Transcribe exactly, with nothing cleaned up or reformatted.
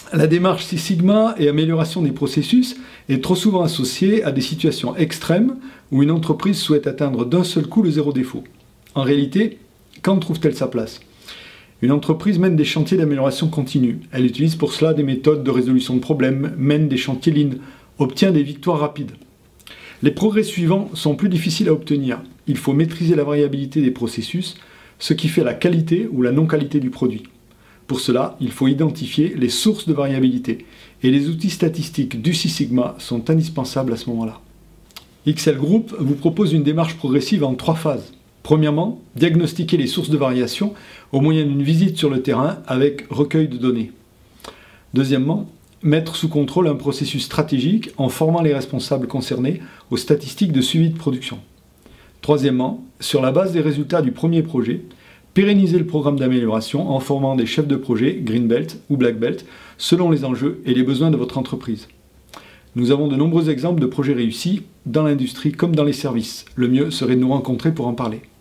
La démarche Six Sigma et amélioration des processus est trop souvent associée à des situations extrêmes où une entreprise souhaite atteindre d'un seul coup le zéro défaut. En réalité, quand trouve-t-elle sa place ? Une entreprise mène des chantiers d'amélioration continue. Elle utilise pour cela des méthodes de résolution de problèmes, mène des chantiers lean, obtient des victoires rapides. Les progrès suivants sont plus difficiles à obtenir. Il faut maîtriser la variabilité des processus, ce qui fait la qualité ou la non-qualité du produit. Pour cela, il faut identifier les sources de variabilité et les outils statistiques du Six Sigma sont indispensables à ce moment-là. X L Group vous propose une démarche progressive en trois phases. Premièrement, diagnostiquer les sources de variation au moyen d'une visite sur le terrain avec recueil de données. Deuxièmement, mettre sous contrôle un processus stratégique en formant les responsables concernés aux statistiques de suivi de production. Troisièmement, sur la base des résultats du premier projet, pérenniser le programme d'amélioration en formant des chefs de projet, Green Belt ou Black Belt, selon les enjeux et les besoins de votre entreprise. Nous avons de nombreux exemples de projets réussis, dans l'industrie comme dans les services. Le mieux serait de nous rencontrer pour en parler.